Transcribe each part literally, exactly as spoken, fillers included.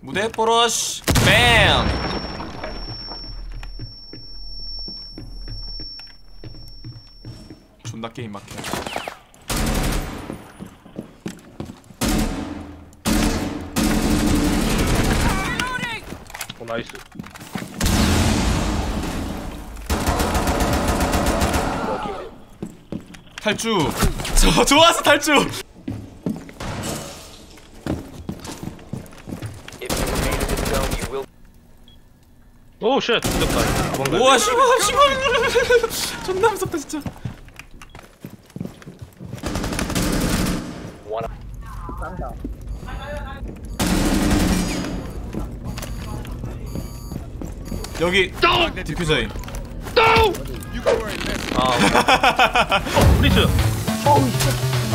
무대 포러쉬 뱀. 존나 게임 막혀. 오 나이스. 탈주. 저 좋아서 탈주. 오 쉣. 죽였다. 우와 씨발 씨발. 존나 무섭다 진짜. 싼다. 여기 디퓨저인. 아. 어 프리즈. 어우 씨.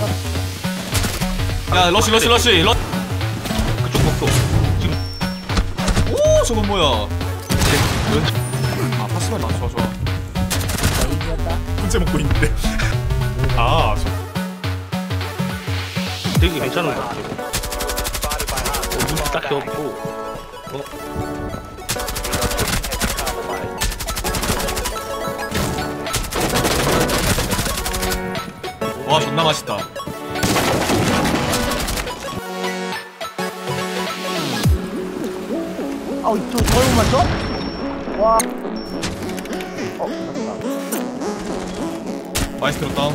야 러시 러시 러시 러. 그쪽 복도. 지금. 오 저건 뭐야? 아 파스발 맞 좋아 좋아. 이겼다. 군제 먹고 있는데. 아 저. 되게 괜찮은 것 같아. 어, 눈 딱히 없고. 어? 와 존나 맛있다. 아우 저 저거 맞죠? 와. 어 맞다. 마이스트로 다운.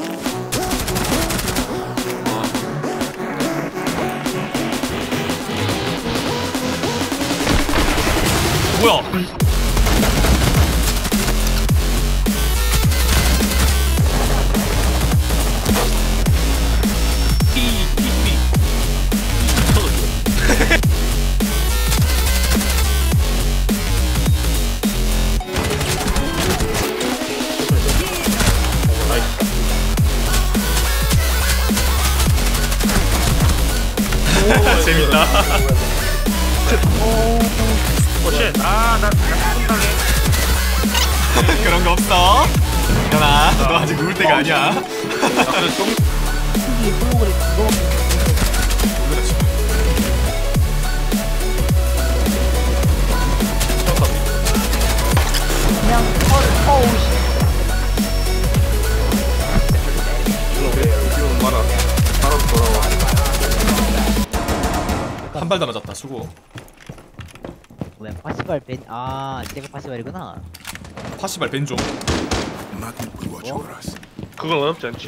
뭐야? 재밌다. 오쉣. 아, 나, 나 손당해. 그런 거 없어. 연아, 너 아직 누울 때가 아니야. 아, 그래, 좀. 이게 프로그램 이거 그냥 어 어우 씨. 이거 많아. 바로 돌아와. 한 발 다 맞았다. 수고. 뭐야 파시발 벤.. 아 제가 파시발이구나. 파시발 벤종. 그건 어렵지 않지.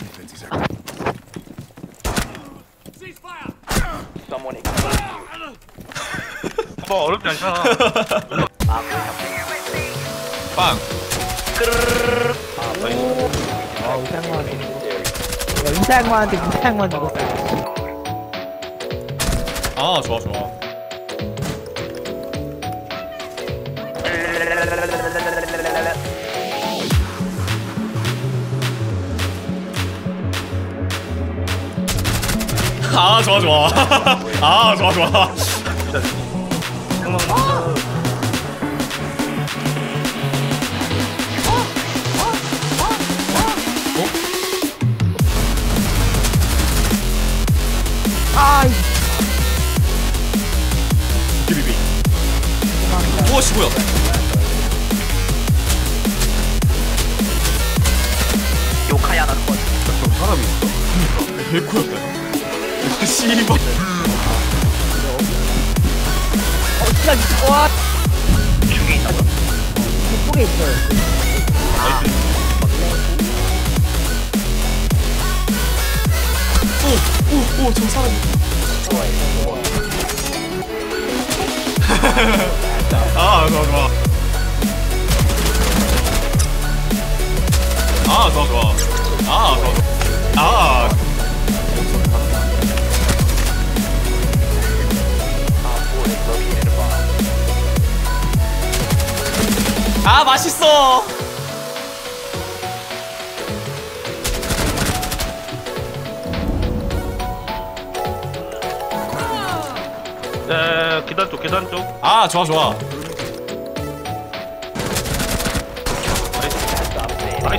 뭐 어렵지 않잖아. 빵. 아 우상만한테 야 우상만한테 우상만 죽었다. 아 좋아 좋아. 아 좋아 좋아. 아 좋아 좋아. 진짜. 생각. 아이 비비비. 오씨 뭐야? 요카야 나는 건 저 사람이 있어? 그니까 개코였다. 아 씨발. 어 진짜 와 중에 있다고. 그쪽에 있어요. 오오오 저 사람. 아 좋아 좋아. 아 좋아 좋아. 아 좋아. 아. 아 맛있어. 에 계단 쪽 계단 쪽. 아 좋아 좋아. 나이스.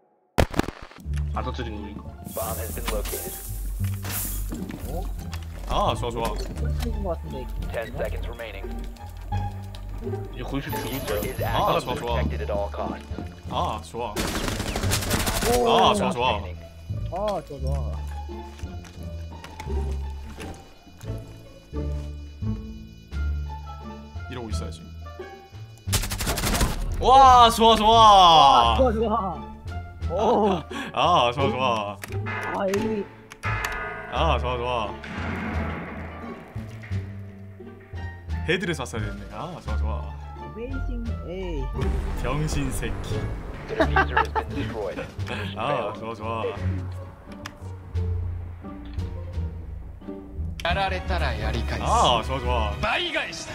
안 터뜨린 거. 아 좋아 좋아. 틀린 것 같은데. ten seconds remaining. 이제 거기서 죽을 Is 거야. 아, active 좋아, and 좋아. protected at all costs. 아 좋아. 오. 아 좋아 좋아. Remaining. 아, 좋아, 좋아. 이러고 있어야지. 와 좋아 아, 좋아. 좋아, 좋아. 오. 아 좋아 좋아. 아, 여기. 아 좋아 좋아. 헤드를 쐈어야 됐네. 아 좋아 좋아. 베이징, 에이. 병신 새끼. The diffuser has been destroyed. Mission 아 failed. 좋아 좋아. やられたらやり返す 아 좋아 좋아. 倍返しだ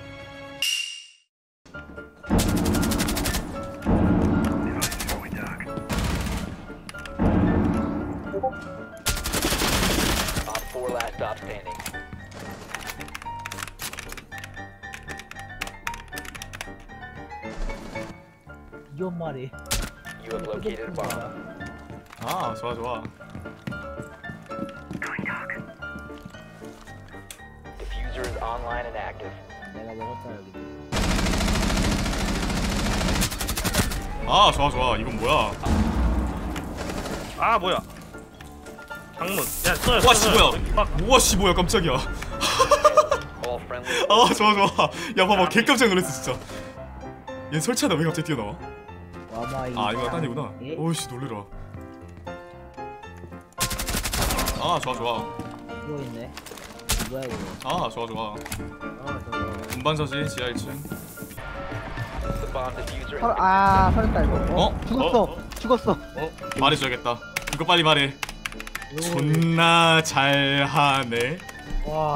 Op four last stop standing. 이런 말이. You have located a bomb. 아 좋아 좋아. Diffuser is online and active. 내가 먹었다, 여기. 아 좋아 좋아. 이건 뭐야? 아 뭐야? 창문. 야 써요. 와씨 써요. 뭐야? 와씨 뭐야 깜짝이야. All friendly. 아 좋아 좋아. 야 봐봐 개 깜짝 놀랐어 진짜. 얘 설치하다 왜 갑자기 뛰어나와? 와마이. 아 이거 딴이구나. 예? 오이씨 놀래라. 아 좋아 좋아. 이거 있네. 뭐야, 이거. 아 좋아 좋아. 아, 저거. 운반서지 지하 일 층. The bomb diffuser has 설, been 아, 설했다, 이거. 어? 죽었어. 어? 죽었어. 말해줘야겠다. 이거 빨리 말해. 이거 존나 잘하네. 와.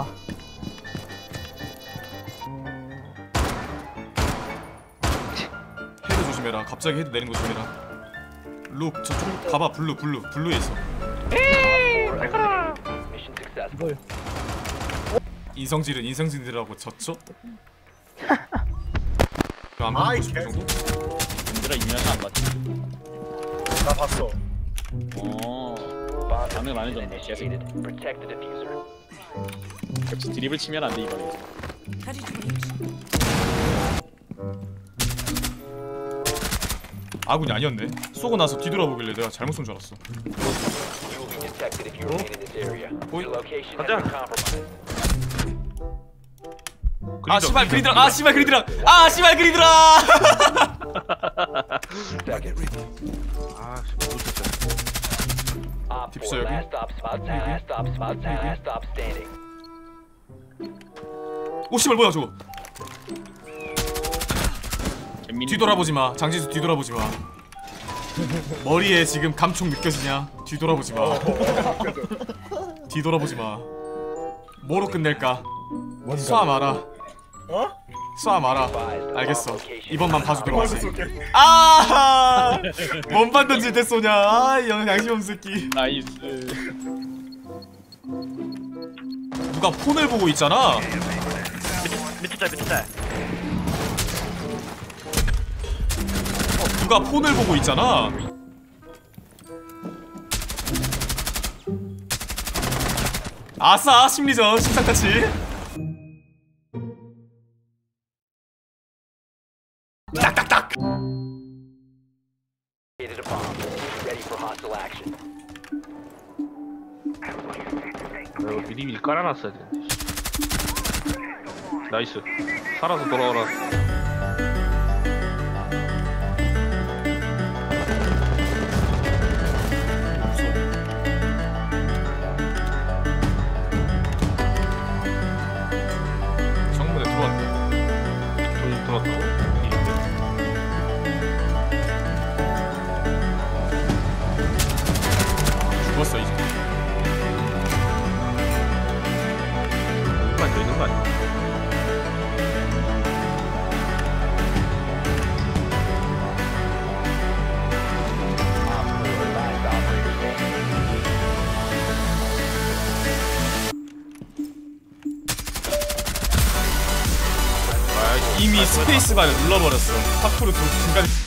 헤드 조심해라. 갑자기 헤드 내린 거 조심해라. 룩 저쪽 가봐. 블루 블루 블루에 있어. four eliminated. Mission successful. 이걸. 인성질은 인성질이라고 졌죠? 안 받고 싶은 정도? 얘들아 이면서 안 봤지? 나 봤어. 어. Bomb 반응 많이 diffusion 줬네, initiated. Protect the diffuser. 역시 드립을 치면 안 돼 이번에. 아군이 아니었네. 쏘고 나서 뒤돌아보길래 내가 잘못 쏜 줄 알았어. You will be detected if you remain in this area. Oi. Your location has 가자. been compromised. 아 씨발 그리드라. 아 씨발 그리드라. 아 씨발 그리드라. Seconds. 아, 못 쳤어. Op Diffuser four 여기? last stop spot. Last stop spot. Last stop standing. 오 씨발 뭐야 저거. 잼민이. 뒤돌아보지 마. 장지수 뒤돌아보지 마. 머리에 지금 감촉 느껴지냐? 뒤돌아보지 마. 뒤돌아보지 마. 뭐로 끝낼까? 쏴 마라. 어? 쏴 마라. Advised, a 알겠어. bomb location 이번만 is 봐주도록 어디서 하지. 쏠게? 아! 뭔 반던 짓 쏘냐? 아, 이 양심 없는 새끼. 나이스. 누가 폰을 보고 있잖아. 밑에 짤 밑에 짤. 누가 폰을 보고 있잖아. 아싸 심리전 심상타치. 딱딱딱. located a bomb. Ready for hostile action. 이거 미리 미리 깔아놨어야 되는데. 나이스. 살아서 돌아오라. 정문에 들어왔다. 돈 들었다고? 죽었어 이제. 얼마 되는 거 아니야? Last operator standing. 이미 스페이스바를 눌러버렸어. 파쿠르 중간.